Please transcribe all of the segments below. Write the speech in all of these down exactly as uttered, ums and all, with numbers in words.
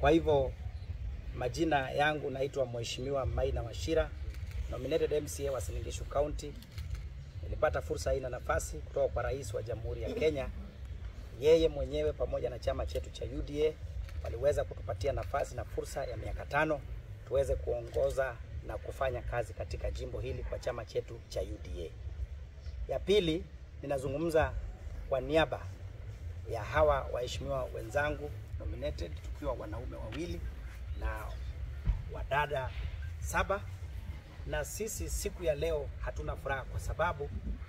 Kwa hivyo majina yangu naitwa Mheshimiwa Maina Wachira, nominated M C A wa Uasin-Gishu County. Nilipata fursa hii na nafasi kutoka kwa Rais wa Jamhuri ya Kenya. Yeye mwenyewe pamoja na chama chetu cha U D A waliweza kutupatia nafasi na fursa ya miaka tano tuweze kuongoza na kufanya kazi katika jimbo hili kwa chama chetu cha U D A. Ya pili, ninazungumza kwa niaba ya hawa waheshimiwa wenzangu nominated, tukiwa wanaume wawili na wadada saba. Na sisi siku ya leo hatuna furaha kwa sababu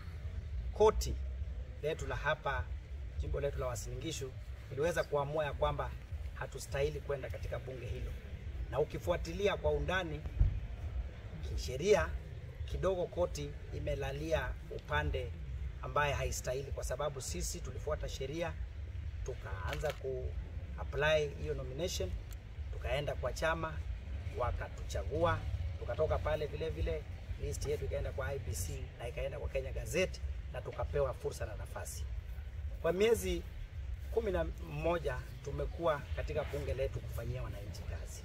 koti letu la hapa jimbo letu la Uasin-Gishu iliweza kuamua ya kwamba hatustahili kwenda katika bunge hilo. Na ukifuatilia kwa undani kisheria kidogo, koti imelalia upande ambaye haistahili, kwa sababu sisi tulifuata sheria, tukaanza ku apply hiyo nomination, tukaenda kwa chama wakatuchagua, tukatoka pale vile vile list yetu ikaenda kwa I B C na ikaenda kwa Kenya Gazette na tukapewa fursa na nafasi. Kwa miezi kumi na moja tumekuwa katika bunge letu kufanyia wananchi kazi.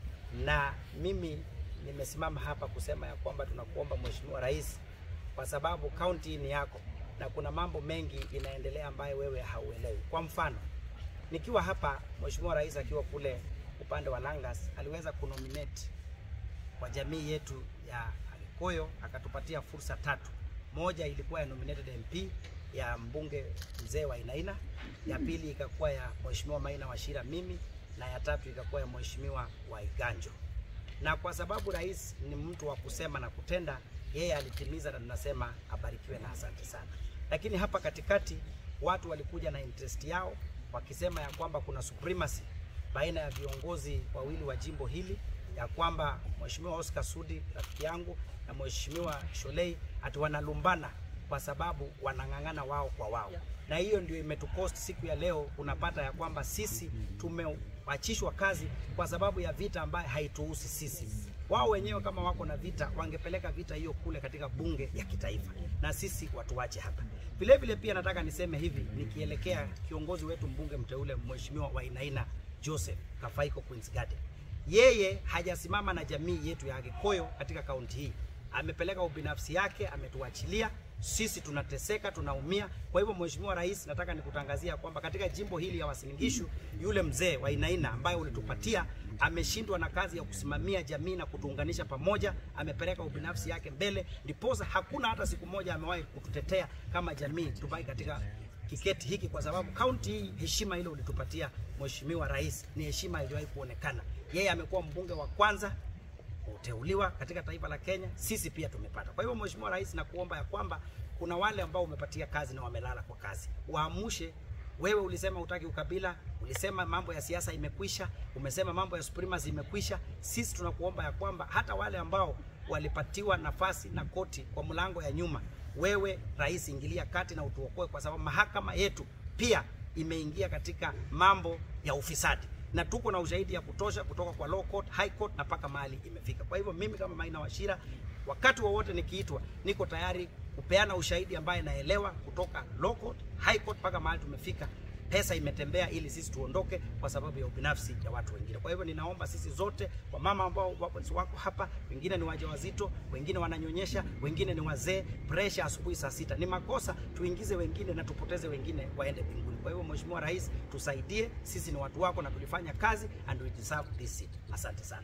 Na mimi nimesimama hapa kusema ya kwamba tunakuomba Mheshimiwa Rais, kwa sababu county ni yako na kuna mambo mengi inaendelea ambayo wewe hauelewi. Kwa mfano, nikiwa hapa Mheshimiwa Rais akiwa kule upande wa Langas aliweza kunominate kwa jamii yetu ya Agikoyo, akatupatia fursa tatu. Moja ilikuwa ya nominated M P ya mbunge mzee wa Inaina, ya pili ikakuwa ya Mheshimiwa Maina Wachira mimi, na ya tatu ikakuwa ya Mheshimiwa wa Iganjo. Na kwa sababu rais ni mtu wa kusema na kutenda, yeye alitimiza, na tunasema abarikiwe na asante sana. Lakini hapa katikati watu walikuja na interest yao wakisema ya kwamba kuna supremacy baina ya viongozi wawili wa jimbo hili, ya kwamba Mheshimiwa Oscar Sudi rafiki yangu na Mheshimiwa Sholei ati wanalumbana kwa sababu wanang'ang'ana wao kwa wao. Na hiyo ndio imetukost siku ya leo. Unapata ya kwamba sisi tumewachishwa kazi kwa sababu ya vita ambayo haituhusi sisi. Wao wenyewe kama wako na vita wangepeleka vita hiyo kule katika bunge ya kitaifa, na sisi watu wache hapa. Vile vile pia nataka niseme hivi nikielekea kiongozi wetu mbunge mteule Mheshimiwa wa Inaina Joseph Kafaiko Queen's Garden. Yeye hajasimama na jamii yetu ya Agikoyo katika kaunti hii. Amepeleka ubinafsi yake, ametuachilia. Sisi tunateseka, tunaumia. Kwa hivyo Mheshimiwa Rais, nataka nikutangazia kwamba katika jimbo hili ya Uasin-Gishu yule mzee wa Inaina ambaye ulitupatia ameshindwa na kazi ya kusimamia jamii na kutuunganisha pamoja. Amepeleka ubinafsi yake mbele, ndiposa hakuna hata siku moja amewahi kututetea kama jamii tubaki katika kiketi hiki, kwa sababu kaunti hii heshima ile ulitupatia Mheshimiwa Rais ni heshima iliwahi kuonekana. Yeye amekuwa mbunge wa kwanza uteuliwa katika taifa la Kenya, sisi pia tumepata. Kwa hivyo Mheshimiwa Rais, na kuomba ya kwamba kuna wale ambao umepatia kazi na wamelala kwa kazi, waamushe. Wewe ulisema hutaki ukabila, ulisema mambo ya siasa imekwisha, umesema mambo ya supremacy imekwisha. Sisi tunakuomba ya kwamba hata wale ambao walipatiwa nafasi na koti kwa mlango ya nyuma, wewe Rais ingilia kati na utuokoe, kwa sababu mahakama yetu pia imeingia katika mambo ya ufisadi. Na tuko na ushahidi ya kutosha kutoka kwa low court, high court na paka mahali imefika. Kwa hivyo mimi kama Maina Wachira, wakati wowote nikiitwa, niko tayari kupeana ushahidi ambaye naelewa kutoka low court, high court paka mahali tumefika. Pesa imetembea ili sisi tuondoke kwa sababu ya ubinafsi ya watu wengine. Kwa hivyo ninaomba sisi zote, kwa mama ambao wako hapa, wengine ni wajawazito, wengine wananyonyesha, wengine ni wazee, pressure asubuhi saa sita. Ni makosa tuingize wengine na tupoteze wengine waende mbinguni. Kwa hivyo Mheshimiwa Rais, tusaidie, sisi ni watu wako na tulifanya kazi and we deserve this seat. Asante sana.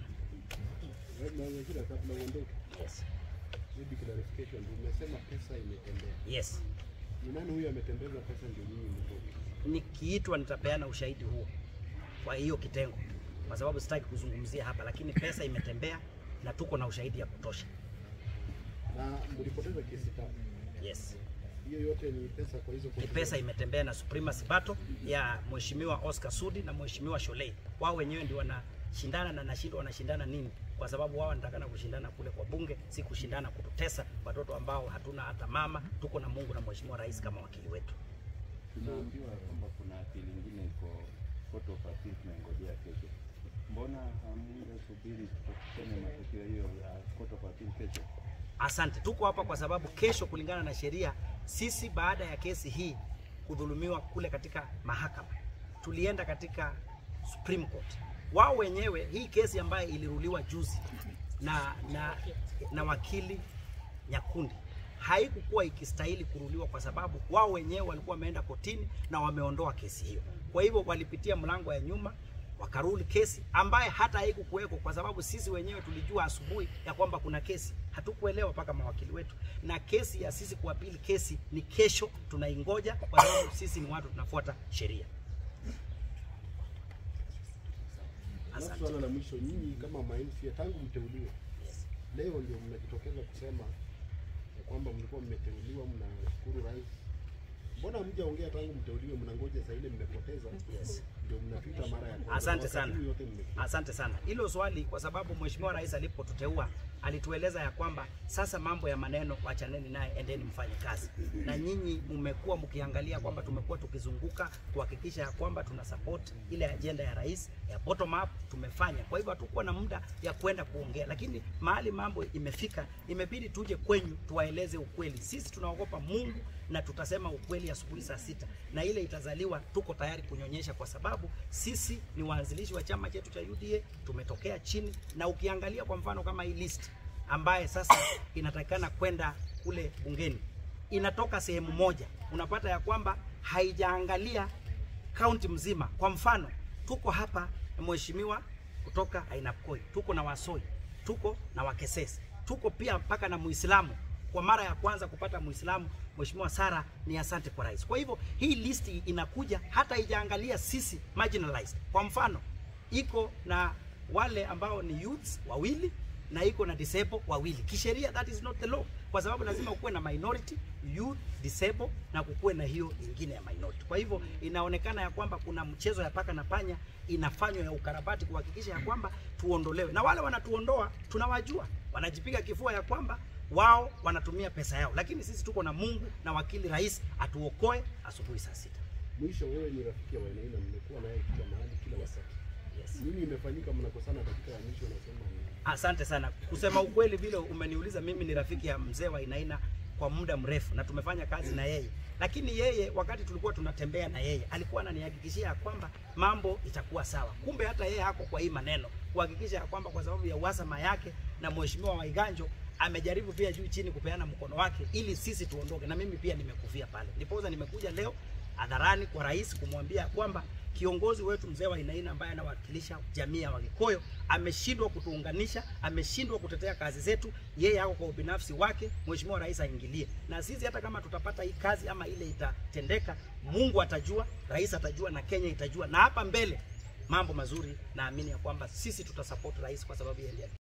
Yes. Umesema pesa imetembea. Yes. Ni nani huyu ametembeza pesa ndio nyinyi mlipo? Nikiitwa nitapeana ushahidi huo kwa hiyo kitengo, kwa sababu sitaki kuzungumzia hapa, lakini pesa imetembea na tuko na ushahidi ya kutosha. Na mlipoteza kesi tatu. Yes. Hiyo yote ni pesa kwa hizo kwa ni pesa imetembea na supremacy battle ya Mheshimiwa Oscar Sudi na Mheshimiwa Sholei. Wao wenyewe ndio wanashindana na nashindwa wanashindana nini? Kwa sababu wao wanataka kushindana kule kwa bunge, si kushindana kututesa watoto ambao hatuna hata mama. Tuko na Mungu na Mheshimiwa Rais kama wakili wetu. Tunaambiwa kwamba kuna apili nyingine iko photo of appeal tunangojea kesho. Mbona hamngesubiri tutakutane matokeo hiyo ya photo of appeal kesho? Asante. Tuko hapa kwa sababu kesho, kulingana na sheria, sisi baada ya kesi hii kudhulumiwa kule katika mahakama, tulienda katika Supreme Court wao wenyewe, hii kesi ambayo iliruliwa juzi na na, na wakili Nyakundi haikukuwa ikistahili kuruliwa kwa sababu wao wenyewe walikuwa wameenda kotini na wameondoa kesi hiyo. Kwa hivyo walipitia mlango ya nyuma wakaruli kesi ambaye hata haikukuweko, kwa sababu sisi wenyewe tulijua asubuhi ya kwamba kuna kesi, hatukuelewa mpaka mawakili wetu. Na kesi ya sisi kuapili kesi ni kesho, tunaingoja kwa sababu sisi ni watu tunafuata sheria. Asante. Swala la mwisho, nyinyi kama M C A tangu mteuliwe, yes, leo ndio mnajitokeza kusema ya kwamba mlikuwa mmeteuliwa, mnashukuru rais. Mbona mjaongea tangu mteuliwe, mnangoja saa ile mmepoteza? Yes. Ndio mnapita mara ya kwanza. Asante sana. Asante sana. Hilo swali kwa sababu Mheshimiwa Rais alipotuteua alitueleza ya kwamba sasa mambo ya maneno wachaneni naye, endeni mfanye kazi. Na nyinyi mmekuwa mkiangalia kwamba tumekuwa tukizunguka kuhakikisha ya kwamba tuna support ile agenda ya rais ya bottom up, tumefanya. Kwa hivyo hatukuwa na muda ya kwenda kuongea, lakini mahali mambo imefika imebidi tuje kwenyu tuwaeleze ukweli. Sisi tunaogopa Mungu na tutasema ukweli asubuhi saa sita, na ile itazaliwa tuko tayari kunyonyesha, kwa sababu sisi ni waanzilishi wa chama chetu cha U D A, tumetokea chini. Na ukiangalia kwa mfano kama hii list ambaye sasa inatakikana kwenda kule bungeni inatoka sehemu moja, unapata ya kwamba haijaangalia kaunti mzima. Kwa mfano tuko hapa mheshimiwa kutoka Ainabkoi, tuko na Wasoi, tuko na Wakesesi, tuko pia mpaka na Muislamu. Kwa mara ya kwanza kupata Muislamu Mheshimiwa Sara, ni asante kwa rais. Kwa hivyo hii listi inakuja hata haijaangalia sisi marginalized. Kwa mfano iko na wale ambao ni youths wawili na iko na disabled wawili. Kisheria that is not the law, kwa sababu lazima ukuwe na minority, youth, disabled na kukuwe na hiyo nyingine ya minority. Kwa hivyo inaonekana ya kwamba kuna mchezo ya paka na panya inafanywa ya ukarabati kuhakikisha ya kwamba tuondolewe. Na wale wanatuondoa tunawajua, wanajipiga kifua ya kwamba wao wanatumia pesa yao, lakini sisi tuko na Mungu na wakili rais atuokoe asubuhi saa sita. Mwisho, wewe ni rafiki wa Wainaina, mmekuwa naye kila mahali kila wakati. Yes. Nini imefanyika mnakosana katika ya mwisho unasema? Asante sana. Kusema ukweli vile umeniuliza, mimi ni rafiki ya mzee wa Wainaina kwa muda mrefu na tumefanya kazi na yeye. Lakini yeye wakati tulikuwa tunatembea na yeye alikuwa ananihakikishia kwamba mambo itakuwa sawa. Kumbe hata yeye hako kwa hii maneno kuhakikisha kwamba kwa sababu ya uhasama yake na Mheshimiwa Waiganjo amejaribu pia juu chini kupeana mkono wake ili sisi tuondoke, na mimi pia nimekufia pale. Nipoza nimekuja leo hadharani kwa rais kumwambia kwamba kiongozi wetu mzee wa Wainaina ambaye anawakilisha jamii ya Wakikuyu ameshindwa kutuunganisha, ameshindwa kutetea kazi zetu, yeye hako kwa ubinafsi wake. Mheshimiwa rais aingilie, na sisi hata kama tutapata hii kazi ama ile itatendeka, Mungu atajua, rais atajua na Kenya itajua, na hapa mbele mambo mazuri naamini ya kwamba sisi tutasupport rais kwa sababu yeye